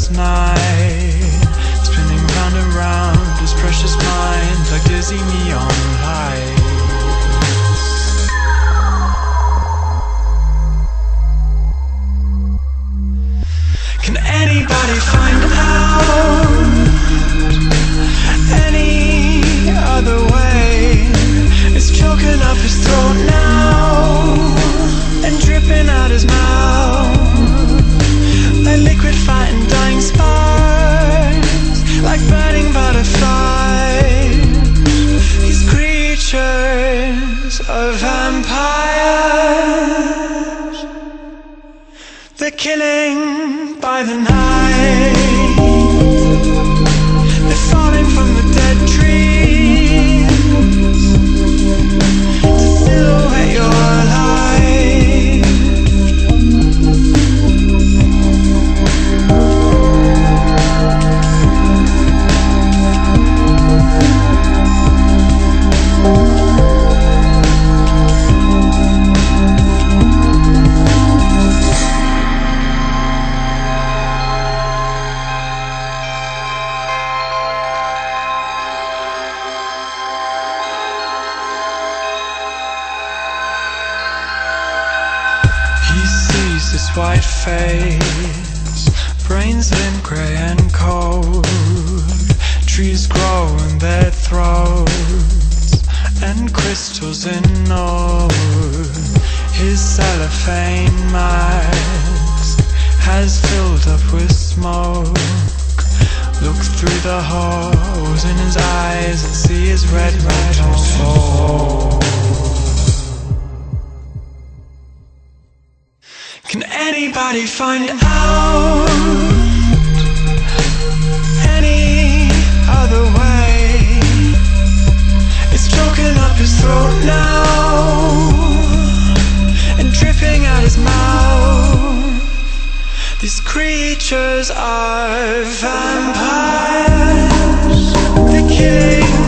restless night, spinning round and round his precious mind like dizzy neon lights. Can anybody find out any other way? It's choking up his throat now and dripping out his mouth like liquid fighting dying sparks, like burning butterflies. These creatures are vampires. They're killing by the night. They're falling from the dead trees to silhouette your life. This white face, brains in grey and cold. Trees grow in their throats and crystals in nose. His cellophane mask has filled up with smoke. Look through the holes in his eyes and see his red soul. Can anybody find out any other way? It's choking up his throat now and dripping out his mouth. These creatures are vampires. They're killing